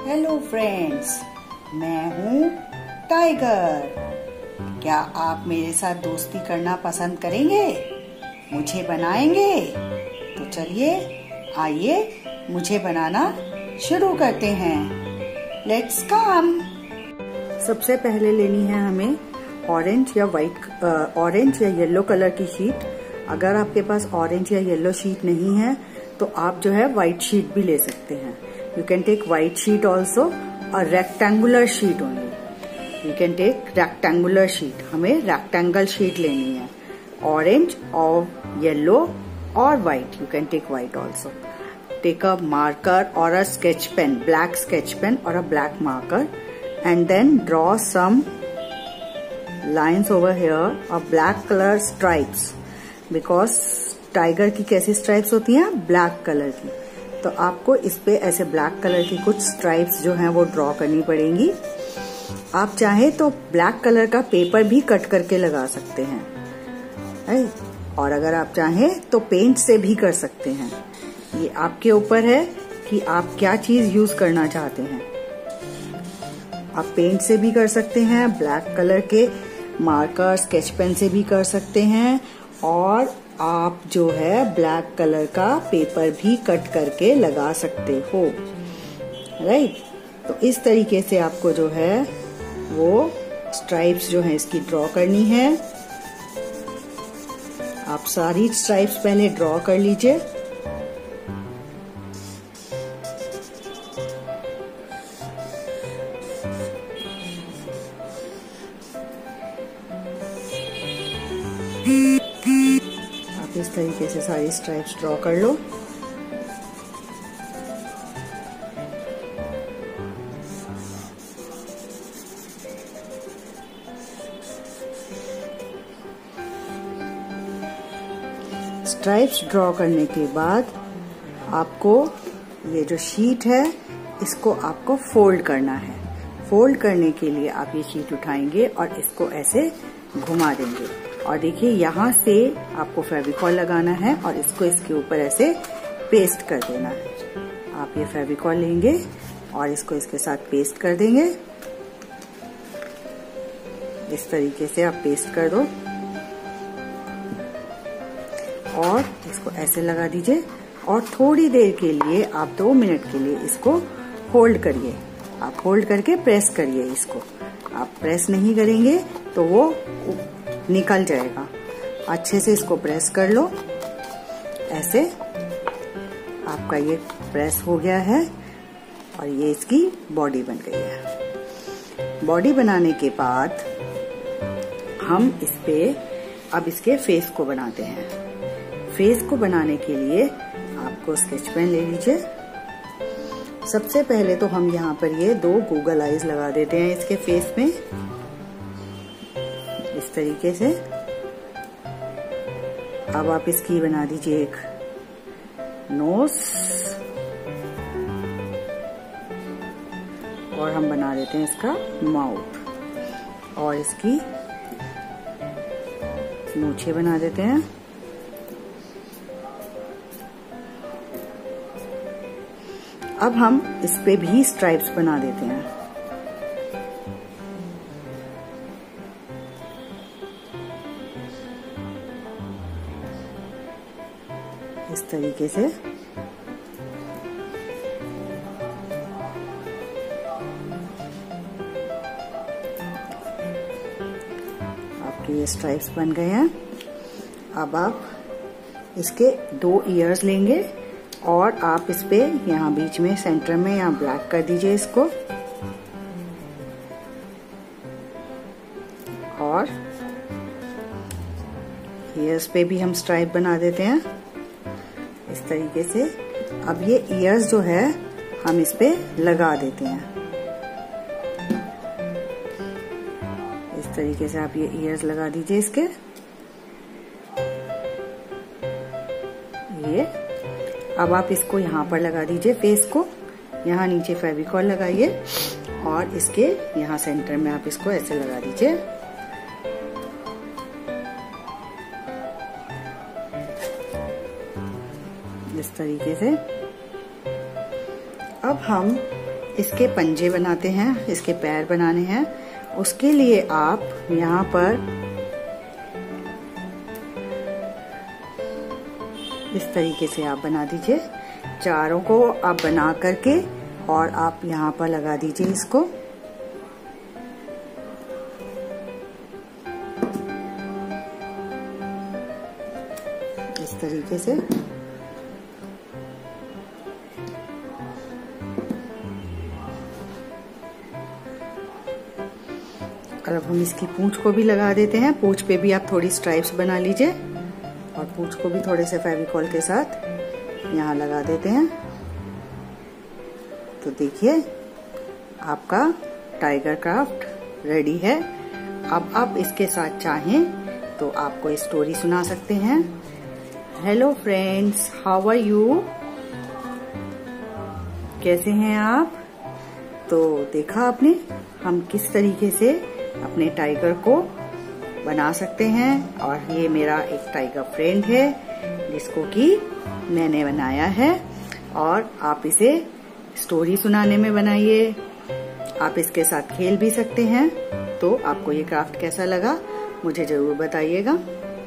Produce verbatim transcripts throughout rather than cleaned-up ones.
Hello friends, मैं हूँ tiger. क्या आप मेरे साथ दोस्ती करना पसंद करेंगे? मुझे बनाएंगे? तो चलिए आइए मुझे बनाना शुरू करते हैं। Let's come. सबसे पहले लेनी है हमें ऑरेंज या वाइट ऑरेंज या येलो कलर की शीट। अगर आपके पास ऑरेंज या येलो शीट नहीं है तो आप जो है व्हाइट शीट भी ले सकते हैं। You can take white sheet also or rectangular sheet only. You can take rectangular sheet. हमें rectangle sheet लेनी है, orange or yellow or white. You can take white also. Take a marker or a sketch pen, black sketch pen or a black marker, and then draw some lines over here of black color stripes. Because tiger की कैसी stripes होती हैं? Black color की। तो आपको इस पे ऐसे ब्लैक कलर की कुछ स्ट्राइप्स जो हैं वो ड्रॉ करनी पड़ेंगी। आप चाहे तो ब्लैक कलर का पेपर भी कट करके लगा सकते हैं, है? और अगर आप चाहें तो पेंट से भी कर सकते हैं। ये आपके ऊपर है कि आप क्या चीज यूज करना चाहते हैं। आप पेंट से भी कर सकते हैं, ब्लैक कलर के मार्कर स्केच पेन से भी कर सकते हैं, और आप जो है ब्लैक कलर का पेपर भी कट करके लगा सकते हो, राइट। तो इस तरीके से आपको जो है वो स्ट्राइप्स जो है इसकी ड्रॉ करनी है। आप सारी स्ट्राइप्स पहले ड्रॉ कर लीजिए। इस तरीके से सारी स्ट्राइप्स ड्रॉ कर लो। स्ट्राइप्स ड्रॉ करने के बाद आपको ये जो शीट है इसको आपको फोल्ड करना है। फोल्ड करने के लिए आप ये शीट उठाएंगे और इसको ऐसे घुमा देंगे, और देखिए यहाँ से आपको फेविकॉल लगाना है और इसको इसके ऊपर ऐसे पेस्ट कर देना है। आप ये फेविकॉल लेंगे और इसको इसके साथ पेस्ट कर देंगे। इस तरीके से आप पेस्ट कर दो और इसको ऐसे लगा दीजिए, और थोड़ी देर के लिए आप दो मिनट के लिए इसको होल्ड करिए। आप होल्ड करके प्रेस करिए इसको। आप प्रेस नहीं करेंगे तो वो निकल जाएगा। अच्छे से इसको प्रेस कर लो। ऐसे आपका ये प्रेस हो गया है और ये इसकी बॉडी बन गई है। बॉडी बनाने के बाद हम इस पे अब इसके फेस को बनाते हैं। फेस को बनाने के लिए आपको स्केच पेन ले लीजिए। सबसे पहले तो हम यहाँ पर ये दो गूगल आईज लगा देते हैं इसके फेस में, इस तरीके से। अब आप इसकी बना दीजिए एक नोज, और हम बना देते हैं इसका माउथ, और इसकी मूछें बना देते हैं। अब हम इस पे भी स्ट्राइप्स बना देते हैं। इस तरीके से आपके ये स्ट्राइप्स बन गए हैं। अब आप इसके दो ईयर्स लेंगे और आप इस पे यहाँ बीच में सेंटर में यहाँ ब्लैक कर दीजिए इसको, और ईयर्स पे भी हम स्ट्राइप बना देते हैं इस तरीके से। अब ये ईयर्स जो है हम इस पे लगा देते हैं। इस तरीके से आप ये ईयर्स लगा दीजिए इसके। ये अब आप इसको यहाँ पर लगा दीजिए फेस को। यहाँ नीचे फेविकॉल लगाइए और इसके यहाँ सेंटर में आप इसको ऐसे लगा दीजिए। इस तरीके से। अब हम इसके पंजे बनाते हैं, इसके पैर बनाने हैं। उसके लिए आप यहाँ पर इस तरीके से आप बना दीजिए। चारों को आप बना करके और आप यहाँ पर लगा दीजिए इसको। इस तरीके से और अब हम इसकी पूंछ को भी लगा देते हैं। पूंछ पे भी आप थोड़ी स्ट्राइप्स बना लीजिए और पूंछ को भी थोड़े से फेविकॉल के साथ यहाँ लगा देते हैं। तो देखिए आपका टाइगर क्राफ्ट रेडी है। अब आप इसके साथ चाहें तो आप कोई स्टोरी सुना सकते हैं। Hello friends, how are you? कैसे हैं आप? तो देखा आपने हम किस तरीके से अपने टाइगर को बना सकते हैं। और ये मेरा एक टाइगर फ्रेंड है जिसको कि मैंने बनाया है। और आप इसे स्टोरी सुनाने में बनाइए, आप इसके साथ खेल भी सकते हैं। तो आपको ये क्राफ्ट कैसा लगा मुझे जरूर बताइएगा।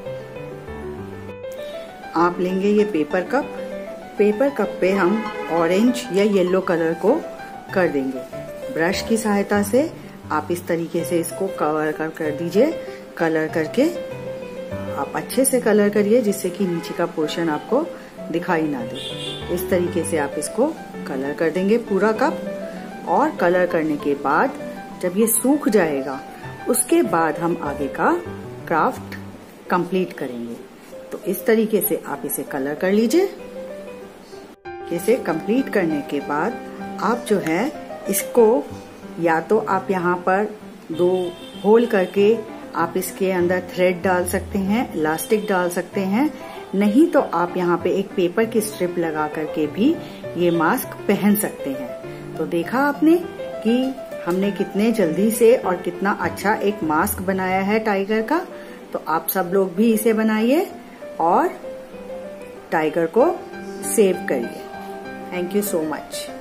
आप लेंगे ये पेपर कप। पेपर कप पे हम ऑरेंज या येलो कलर को कर देंगे। ब्रश की सहायता से आप इस तरीके से इसको कवर कर कर दीजिए। कलर करके आप अच्छे से कलर करिए जिससे कि नीचे का पोर्शन आपको दिखाई ना दे। इस तरीके से आप इसको कलर कर देंगे पूरा कप। और कलर करने के बाद जब ये सूख जाएगा उसके बाद हम आगे का क्राफ्ट कंप्लीट करेंगे। तो इस तरीके से आप इसे कलर कर लीजिए। इसे कंप्लीट करने के बाद आप जो है इसको या तो आप यहाँ पर दो होल करके आप इसके अंदर थ्रेड डाल सकते हैं, इलास्टिक डाल सकते हैं। नहीं तो आप यहाँ पे एक पेपर की स्ट्रिप लगा करके भी ये मास्क पहन सकते हैं। तो देखा आपने कि हमने कितने जल्दी से और कितना अच्छा एक मास्क बनाया है टाइगर का। तो आप सब लोग भी इसे बनाइए और टाइगर को सेव करिए। Thank you so much.